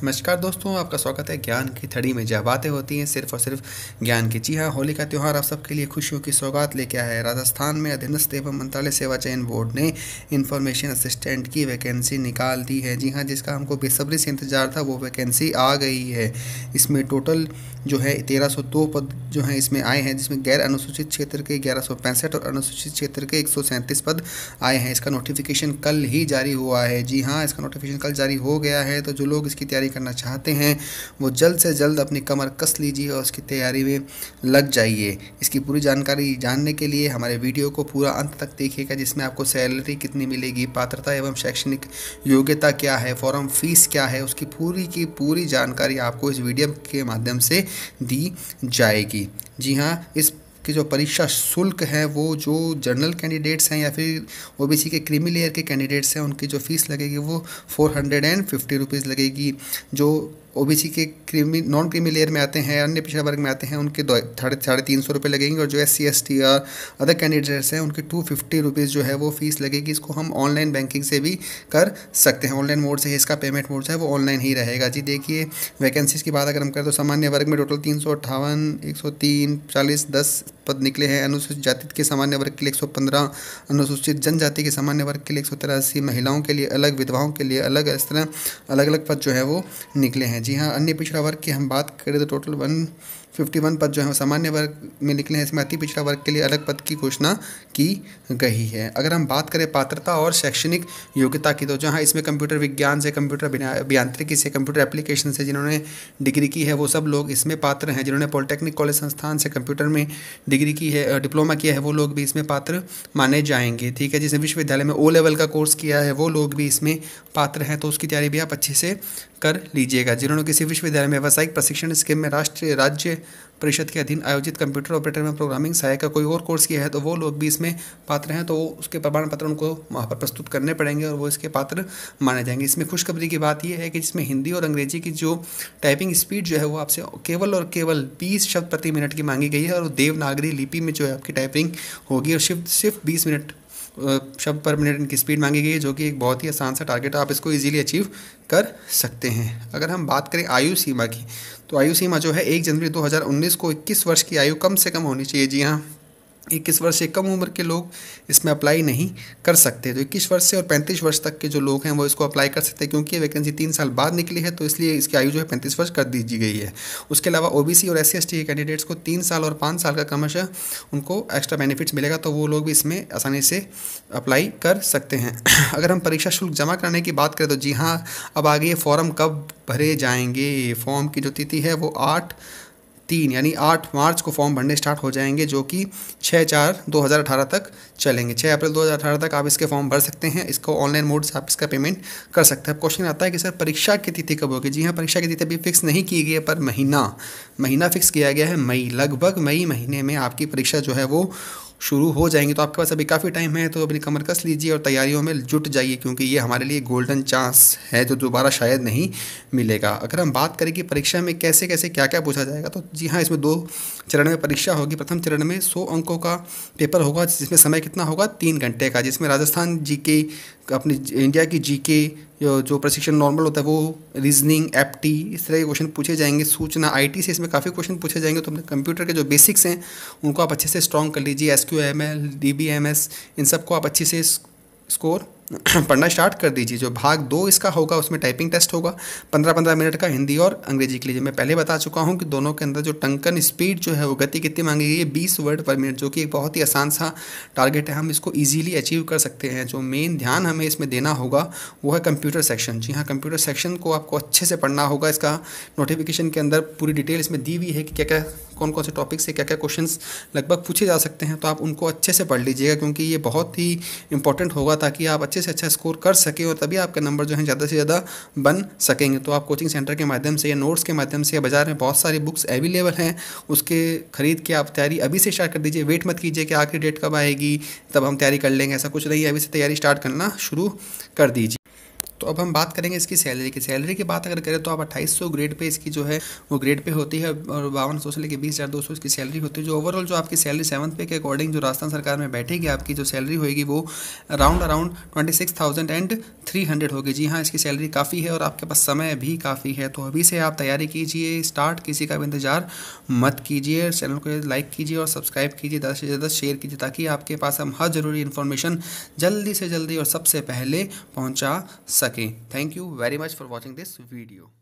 नमस्कार दोस्तों, आपका स्वागत है ज्ञान की थड़ी में। जहाँ बातें होती हैं सिर्फ और सिर्फ ज्ञान की। जी हाँ, होली का त्यौहार आप सबके लिए खुशियों की सौगात लेके आया है। राजस्थान में अधीनस्थ एवं मंत्रालय सेवा चयन बोर्ड ने इन्फॉर्मेशन असिस्टेंट की वैकेंसी निकाल दी है। जी हाँ, जिसका हमको बेसब्री से इंतजार था वो वैकेंसी आ गई है। इसमें टोटल जो है 1302 पद जो हैं इसमें आए हैं, जिसमें गैर अनुसूचित क्षेत्र के 1165 और अनुसूचित क्षेत्र के 137 पद आए हैं। इसका नोटिफिकेशन कल ही जारी हुआ है। जी हाँ, इसका नोटिफिकेशन कल जारी हो गया है। तो जो लोग इसकी तैयारी करना चाहते हैं वो जल्द से जल्द अपनी कमर कस लीजिए और उसकी तैयारी में लग जाइए। इसकी पूरी जानकारी जानने के लिए हमारे वीडियो को पूरा अंत तक देखिएगा, जिसमें आपको सैलरी कितनी मिलेगी, पात्रता एवं शैक्षणिक योग्यता क्या है, फॉर्म फीस क्या है, उसकी पूरी की पूरी जानकारी आपको इस वीडियो के माध्यम से दी जाएगी। जी हाँ, इस कि जो परीक्षा शुल्क है वो जो जनरल कैंडिडेट्स हैं या फिर ओबीसी के क्रीमी लेयर के कैंडिडेट्स हैं उनकी जो फ़ीस लगेगी वो 450 रुपीज़ लगेगी। जो ओबीसी के नॉन क्रीमी लेयर में आते हैं, अन्य पिछड़ा वर्ग में आते हैं, उनके 350 रुपये लगेंगे। और जो SC ST और अदर कैंडिडेट्स हैं उनके 250 रुपीज़ जो है वो फ़ीस लगेगी। इसको हम ऑनलाइन बैंकिंग से भी कर सकते हैं। ऑनलाइन मोड से इसका पेमेंट मोड जो है वो ऑनलाइन ही रहेगा। जी देखिए, वैकेंसीज़ की बात अगर हम करें तो सामान्य वर्ग में टोटल 358, 103, 40, 10 पद निकले हैं। अनुसूचित जाति के सामान्य वर्ग के लिए 115, अनुसूचित जनजाति के सामान्य वर्ग के लिए 183, महिलाओं के लिए अलग, विधवाओं के लिए अलग, इस तरह अलग अलग पद जो है वो निकले हैं। जी हाँ, अन्य पिछड़ा वर्ग की हम बात करें तो टोटल 151 पद जो है सामान्य वर्ग में निकले हैं। इसमें अति पिछड़ा वर्ग के लिए अलग पद की घोषणा की गई है। अगर हम बात करें पात्रता और शैक्षणिक योग्यता की तो जहाँ इसमें कंप्यूटर विज्ञान से, कंप्यूटर अभियांत्रिकी से, कंप्यूटर एप्लीकेशन से जिन्होंने डिग्री की है वो सब लोग इसमें पात्र हैं। जिन्होंने पॉलिटेक्निक कॉलेज संस्थान से कंप्यूटर में डिग्री की है, डिप्लोमा किया है, वो लोग भी इसमें पात्र माने जाएंगे। ठीक है, जिसने विश्वविद्यालय में O लेवल का कोर्स किया है वो लोग भी इसमें पात्र हैं। तो उसकी तैयारी भी आप अच्छे से कर लीजिएगा। जिन्होंने किसी विश्वविद्यालय में व्यावसायिक प्रशिक्षण स्कीम में राष्ट्रीय राज्य परिषद के अधीन आयोजित कंप्यूटर ऑपरेटर में प्रोग्रामिंग सहायक का कोई और कोर्स किया है तो वो लोग भी इसमें पात्र हैं। तो उसके प्रमाण पत्र उनको वहाँ पर प्रस्तुत करने पड़ेंगे और वो इसके पात्र माने जाएंगे। इसमें खुशखबरी की बात यह है कि जिसमें हिंदी और अंग्रेजी की जो टाइपिंग स्पीड जो है वो आपसे केवल और केवल 20 शब्द प्रति मिनट की मांगी गई है। और देवनागरी लिपि में जो है आपकी टाइपिंग होगी और सिर्फ 20 मिनट शब्द पर मिनट इनकी स्पीड मांगी गई है, जो कि एक बहुत ही आसान सा टारगेट है। आप इसको इजीली अचीव कर सकते हैं। अगर हम बात करें आयु सीमा की तो आयु सीमा जो है 1 जनवरी 2019 को 21 वर्ष की आयु कम से कम होनी चाहिए। जी हाँ, 21 वर्ष से कम उम्र के लोग इसमें अप्लाई नहीं कर सकते। तो 21 वर्ष से और 35 वर्ष तक के जो लोग हैं वो इसको अप्लाई कर सकते हैं, क्योंकि ये वैकेंसी 3 साल बाद निकली है तो इसलिए इसकी आयु जो है 35 वर्ष कर दी गई है। उसके अलावा ओबीसी और SC ST के कैंडिडेट्स को 3 साल और 5 साल का क्रमशः उनको एक्स्ट्रा बेनिफिट्स मिलेगा, तो वो लोग भी इसमें आसानी से अप्लाई कर सकते हैं। अगर हम परीक्षा शुल्क जमा कराने की बात करें तो जी हाँ, अब आगे ये फॉर्म कब भरे जाएंगे। फॉर्म की जो तिथि है वो 8/3 यानी 8 मार्च को फॉर्म भरने स्टार्ट हो जाएंगे, जो कि 6/4/2018 तक चलेंगे। 6 अप्रैल 2018 तक आप इसके फॉर्म भर सकते हैं। इसको ऑनलाइन मोड से आप इसका पेमेंट कर सकते हैं। अब क्वेश्चन आता है कि सर परीक्षा की तिथि कब होगी। जी हाँ, परीक्षा की तिथि अभी फिक्स नहीं की गई है, पर महीना फिक्स किया गया है मई। लगभग मई महीने में आपकी परीक्षा जो है वो शुरू हो जाएंगी। तो आपके पास अभी काफ़ी टाइम है, तो अपनी कमर कस लीजिए और तैयारियों में जुट जाइए, क्योंकि ये हमारे लिए गोल्डन चांस है जो दोबारा शायद नहीं मिलेगा। अगर हम बात करें कि परीक्षा में कैसे कैसे क्या क्या पूछा जाएगा तो जी हाँ, इसमें 2 चरण में परीक्षा होगी। प्रथम चरण में 100 अंकों का पेपर होगा, जिसमें समय कितना होगा 3 घंटे का, जिसमें राजस्थान GK, अपनी इंडिया की GK जो प्रशिक्षण नॉर्मल होता है वो, रीजनिंग, एप्टी, इस तरह के क्वेश्चन पूछे जाएंगे। सूचना IT से इसमें काफ़ी क्वेश्चन पूछे जाएंगे। तो अपने कंप्यूटर के जो बेसिक्स हैं उनको आप अच्छे से स्ट्रॉन्ग कर लीजिए। SQL, DBMS, इन सब को आप अच्छे से स्कोर पढ़ना स्टार्ट कर दीजिए। जो भाग 2 इसका होगा उसमें टाइपिंग टेस्ट होगा 15-15 मिनट का, हिंदी और अंग्रेजी के लिए। मैं पहले बता चुका हूं कि दोनों के अंदर जो टंकन स्पीड जो है वो गति कितनी मांगी गई है 20 वर्ड पर मिनट, जो कि एक बहुत ही आसान सा टारगेट है। हम इसको ईजिली अचीव कर सकते हैं। जो मेन ध्यान हमें इसमें देना होगा वो है कंप्यूटर सेक्शन। जी हाँ, कंप्यूटर सेक्शन को आपको अच्छे से पढ़ना होगा। इसका नोटिफिकेशन के अंदर पूरी डिटेल इसमें दी हुई है कि क्या क्या कौन कौन से टॉपिक से क्या क्या क्वेश्चंस लगभग पूछे जा सकते हैं। तो आप उनको अच्छे से पढ़ लीजिएगा, क्योंकि ये बहुत ही इंपॉर्टेंट होगा, ताकि आप अच्छे से अच्छा स्कोर कर सकें और तभी आपका नंबर जो है ज़्यादा से ज़्यादा बन सकेंगे। तो आप कोचिंग सेंटर के माध्यम से या नोट्स के माध्यम से या बाज़ार में बहुत सारी बुक्स अवेलेबल हैं, उसके ख़रीद के आप तैयारी अभी से स्टार्ट कर दीजिए। वेट मत कीजिए कि आखिरी डेट कब आएगी तब हम तैयारी कर लेंगे, ऐसा कुछ नहीं है। अभी से तैयारी स्टार्ट करना शुरू कर दीजिए। तो अब हम बात करेंगे इसकी सैलरी की। सैलरी की बात अगर करें तो आप 2800 ग्रेड पे इसकी जो है वो ग्रेड पे होती है, और 5200 से लेकर 20,200 इसकी सैलरी होती है। जो ओवरऑल जो आपकी सैलरी 7th पे के अकॉर्डिंग जो राजस्थान सरकार में बैठेगी, आपकी जो सैलरी होगी वो अराउंड 26,300 होगी। जी हाँ, इसकी सैलरी काफ़ी है और आपके पास समय भी काफ़ी है। तो अभी से आप तैयारी कीजिए स्टार्ट, किसी का भी इंतजार मत कीजिए। चैनल को लाइक कीजिए और सब्सक्राइब कीजिए, ज़्यादा से ज़्यादा शेयर कीजिए, ताकि आपके पास हम हर ज़रूरी इन्फॉर्मेशन जल्दी से जल्दी और सबसे पहले पहुंचा सकें। Thank you very much for watching this video.